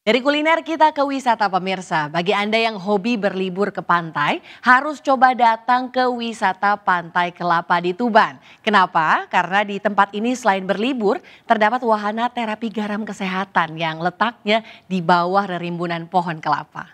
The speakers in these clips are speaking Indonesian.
Dari kuliner kita ke wisata pemirsa, bagi Anda yang hobi berlibur ke pantai, harus coba datang ke wisata Pantai Kelapa di Tuban. Kenapa? Karena di tempat ini selain berlibur, terdapat wahana terapi garam kesehatan yang letaknya di bawah rerimbunan pohon kelapa.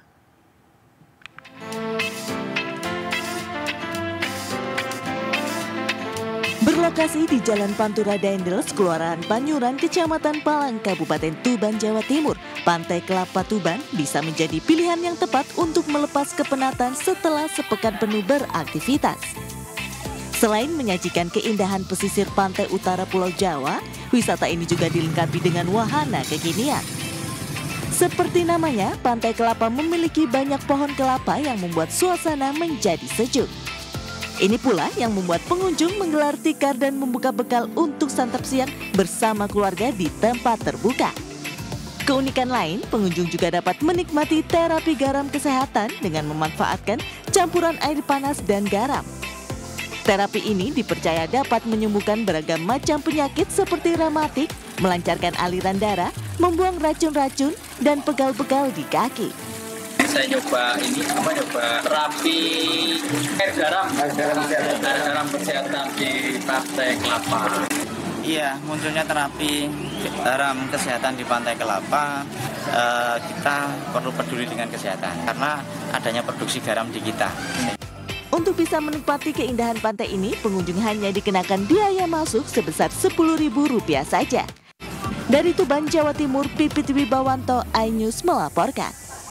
Berlokasi di Jalan Pantura Dendels, Kelurahan Panyuran, Kecamatan Palang, Kabupaten Tuban, Jawa Timur, Pantai Kelapa Tuban bisa menjadi pilihan yang tepat untuk melepas kepenatan setelah sepekan penuh beraktivitas. Selain menyajikan keindahan pesisir pantai utara Pulau Jawa, wisata ini juga dilengkapi dengan wahana kekinian. Seperti namanya, Pantai Kelapa memiliki banyak pohon kelapa yang membuat suasana menjadi sejuk. Ini pula yang membuat pengunjung menggelar tikar dan membuka bekal untuk santap siang bersama keluarga di tempat terbuka. Keunikan lain, pengunjung juga dapat menikmati terapi garam kesehatan dengan memanfaatkan campuran air panas dan garam. Terapi ini dipercaya dapat menyembuhkan beragam macam penyakit seperti rematik, melancarkan aliran darah, membuang racun-racun, dan pegal-pegal di kaki. Saya nyoba terapi air garam kesehatan di Pantai Kelapa. Iya, munculnya terapi garam kesehatan di Pantai Kelapa, kita perlu peduli dengan kesehatan karena adanya produksi garam di kita. Untuk bisa menikmati keindahan pantai ini, pengunjung hanya dikenakan biaya masuk sebesar Rp10.000 saja. Dari Tuban, Jawa Timur, Pipit Wibawanto, iNews melaporkan.